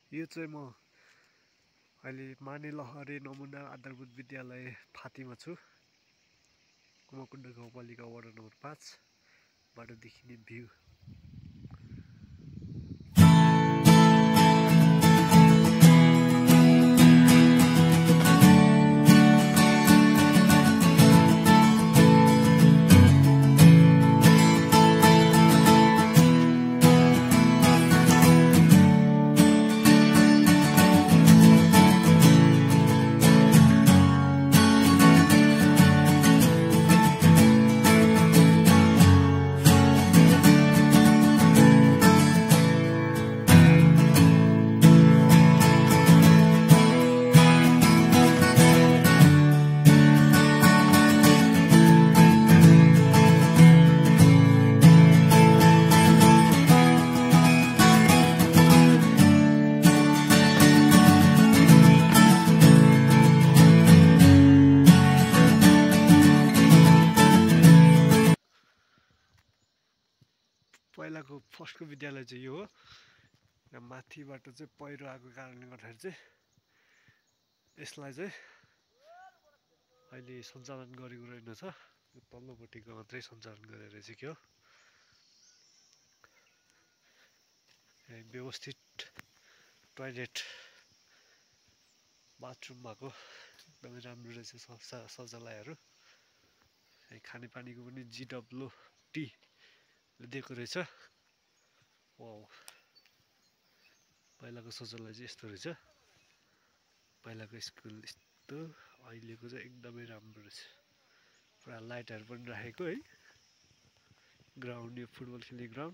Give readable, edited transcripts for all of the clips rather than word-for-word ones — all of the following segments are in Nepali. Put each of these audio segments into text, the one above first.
यो चाहिँ म अहिले मानेलहरे नमुना आधारभूत विद्यालय फातीमा छु। कुमाकुण्ड गाउँपालिका वडा नम्बर 5 बाट देखिने भ्यू। पहिलाको फर्स्टको विद्यालय चाहिँ यो हो। यहाँ माथिबाट चाहिँ पहिरो आएको कारणले गर्दाखेरि चाहिँ यसलाई चाहिँ अहिले सञ्चालन गरेको रहेनछ। यो तल्लोपट्टिको मात्रै सञ्चालन गरेर चाहिँ के हो यहाँ व्यवस्थित टोयलेट बाथरुम भएको एकदमै राम्रो रहेछ शौचालयहरू। यहाँ खानेपानीको पनि GWT दिएको रहेछ। वाउ, पहिलाको शौचालय चाहिँ यस्तो रहेछ। पहिलाको स्कुल यस्तो, अहिलेको चाहिँ एकदमै राम्रो रहेछ। पुरा लाइटहरू पनि राखेको है। ग्राउन्ड, यो फुटबल खेल्ने ग्राउन्ड।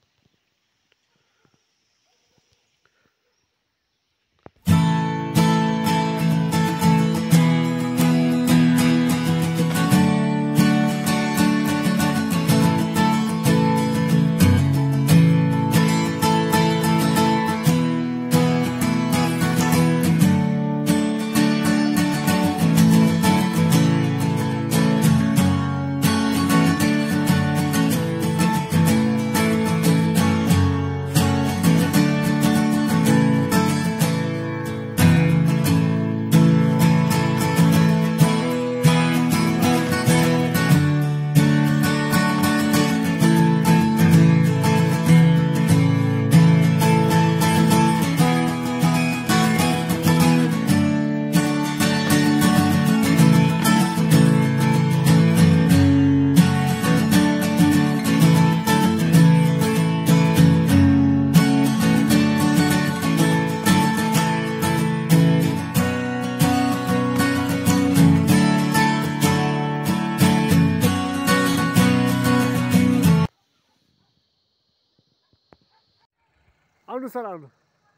आउनु सर, आउनु।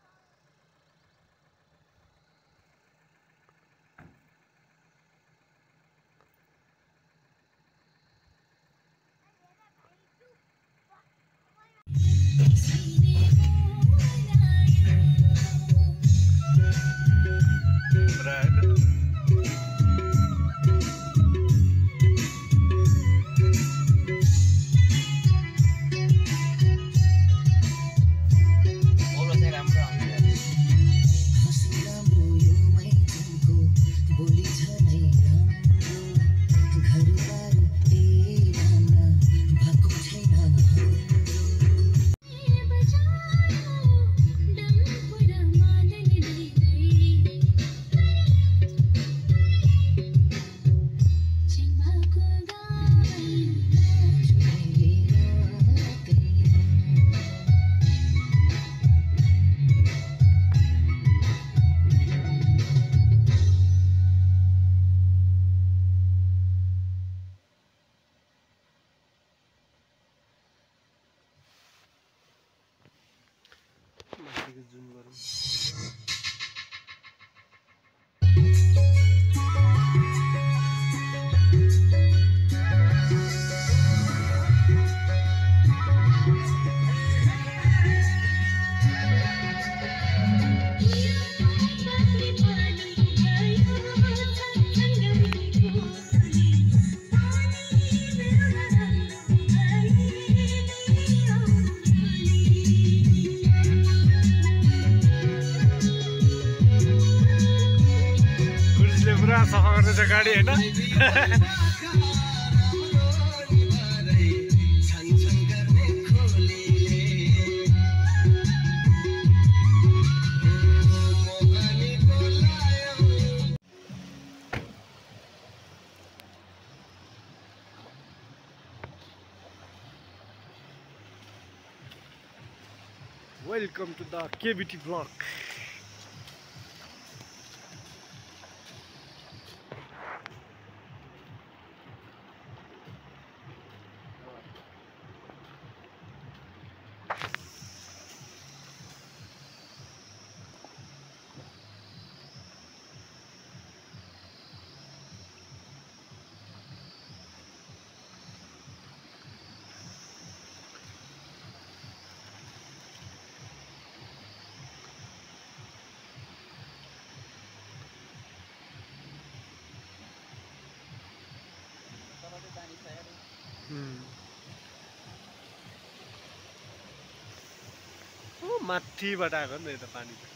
जुम गरौँ। अगाडि होइन Welcome to the KBT vlog. माथिबाट आएको नि त यता पानी त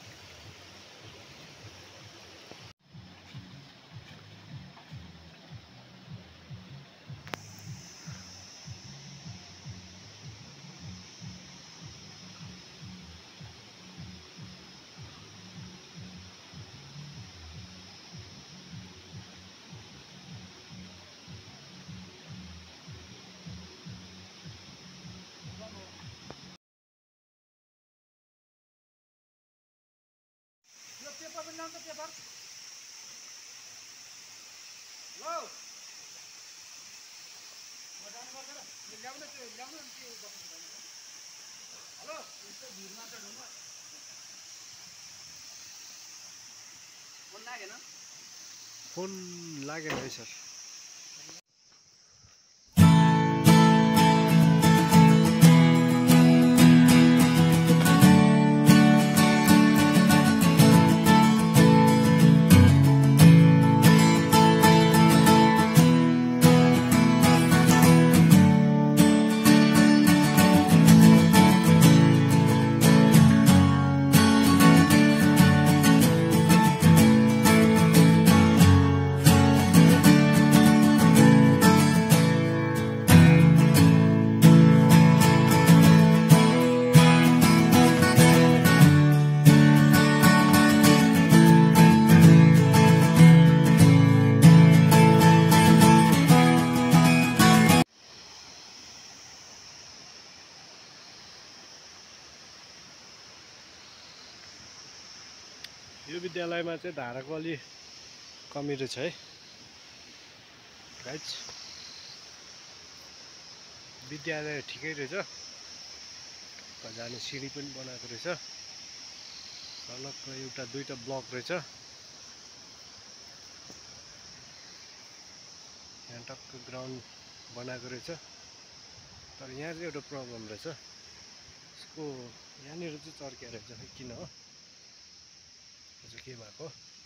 फोन लागेन है सर यो विद्यालयमा चाहिँ धाराको अलि कमी रहेछ है गाइज विद्यालय ठिकै रहेछ जाने सिँढी पनि बनाएको रहेछ अलग्ग एउटा दुईटा ब्लक रहेछ यहाँ टक्क ग्राउन्ड बनाएको रहेछ तर यहाँ चाहिँ एउटा प्रब्लम रहेछ यसको यहाँनिर चाहिँ चर्किया रहेछ किन हो के भएको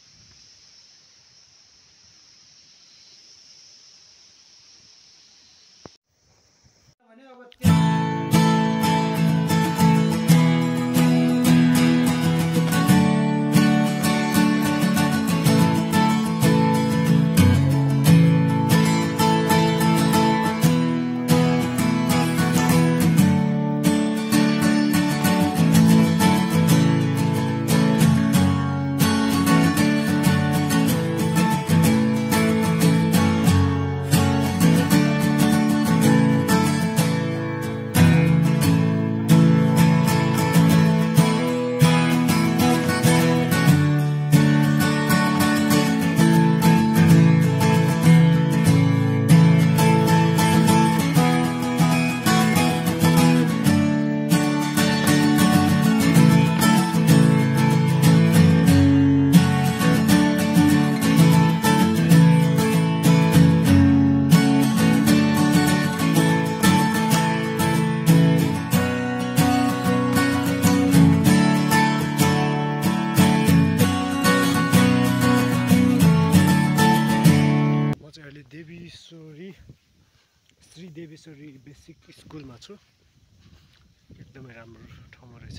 श्री देवेश्वरी बेसिक स्कुलमा छु एकदमै राम्रो ठाउँमा रहेछ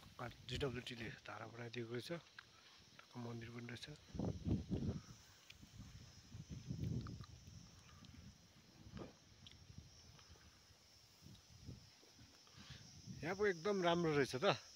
GWTले धारा बनाइदिएको रहेछ मन्दिर पनि रहेछ यहाँ पो एकदम राम्रो रहेछ त।